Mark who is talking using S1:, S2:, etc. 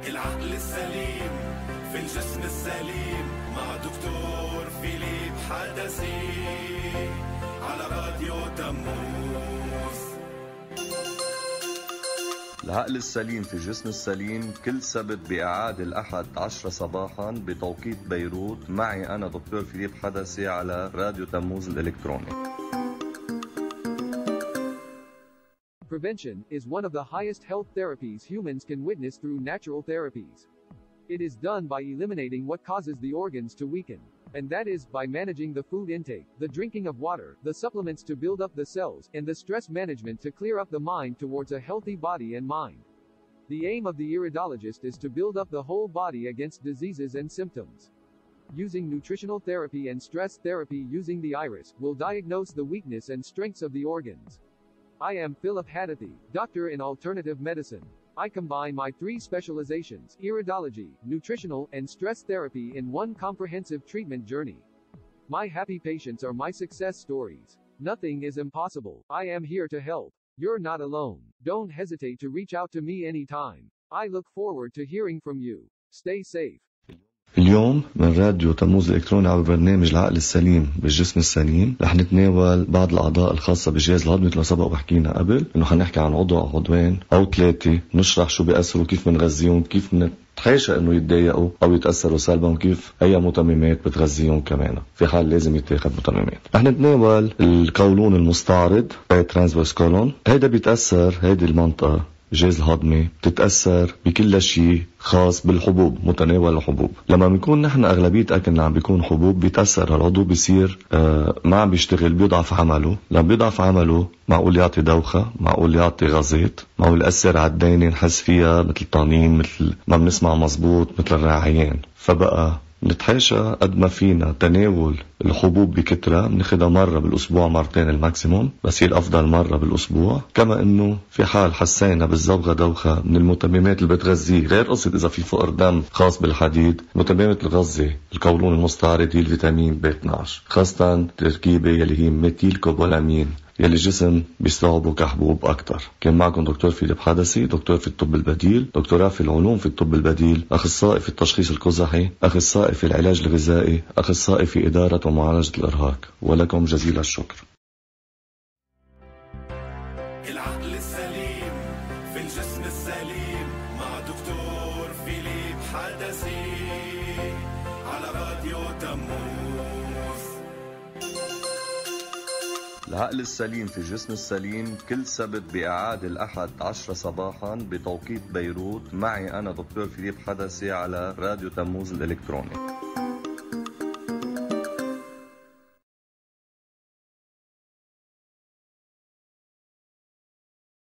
S1: العقل السليم في الجسم السليم مع دكتور فيليب حدثي على راديو تموز.
S2: العقل السليم في الجسم السليم كل سبت بإعادة الأحد 10 صباحا بتوقيت بيروت، معي أنا دكتور فيليب حدثي على راديو تموز الإلكتروني.
S3: Prevention is one of the highest health therapies humans can witness through natural therapies. It is done by eliminating what causes the organs to weaken. And that is, by managing the food intake, the drinking of water, the supplements to build up the cells, and the stress management to clear up the mind towards a healthy body and mind. The aim of the iridologist is to build up the whole body against diseases and symptoms. Using nutritional therapy and stress therapy using the iris will diagnose the weakness and strengths of the organs. I am Philip Hadathi, doctor in alternative medicine. I combine my 3 specializations, iridology, nutritional, and stress therapy in one comprehensive treatment journey. My happy patients are my success stories. Nothing is impossible. I am here to help. You're not alone. Don't hesitate to reach out to me anytime. I look forward to hearing from you. Stay safe.
S2: اليوم من راديو تموز الإلكتروني على برنامج العقل السليم بالجسم السليم رح نتناول بعض الأعضاء الخاصة بالجهاز الهضمي مثل ما سبق وحكينا قبل، إنه حنحكي عن عضو أو عضوين أو 3، نشرح شو بيأثروا، كيف منغذيهم، كيف نتحاشى إنه يتضايقوا أو يتأثروا سلبا، وكيف أي متممات بتغذيهم كمان في حال لازم يتاخد متممات. رح نتناول القولون المستعرض transverse colon. هيدا بيتأثر، هيدي المنطقة الجهاز الهضمي بتتأثر بكل شيء خاص بالحبوب، متناول الحبوب. لما بنكون نحن أغلبية أكلنا عم بيكون حبوب بيتأثر العضو، بيصير ما عم بيشتغل، بيضعف عمله. لما بيضعف عمله معقول يعطي دوخة، معقول يعطي غازات، معقول يأثر على الدينة، نحس فيها مثل طنين، مثل ما بنسمع مزبوط، مثل الرعيان. فبقى نتحاشى قد ما فينا تناول الحبوب بكترة، بناخدها مرة بالأسبوع، مرتين الماكسيموم، بس هي الأفضل مرة بالأسبوع. كما إنه في حال حسينا بالزوغة دوخة من المتممات اللي بتغذيه، غير قصة إذا في فقر دم خاص بالحديد، متممات الغذي القولون المستعرض هي الفيتامين B12، خاصة تركيبة يلي هي ميثيل كوبولامين يلي الجسم بيستوعبه كحبوب أكتر. كان معكم دكتور فيليب حدثي، دكتور في الطب البديل، دكتوراه في العلوم في الطب البديل، أخصائي في التشخيص القزحي، أخصائي في العلاج الغذائي، أخصائي في إدارة ومعالجة الإرهاق. ولكم جزيل الشكر.
S1: العقل السليم في الجسم السليم مع دكتور فيليب حدثي على راديو تموز.
S2: العقل السليم في الجسم السليم كل سبت بإعادة الأحد 10 صباحا بتوقيت بيروت، معي أنا دكتور فيليب حدثي على راديو تموز الإلكتروني.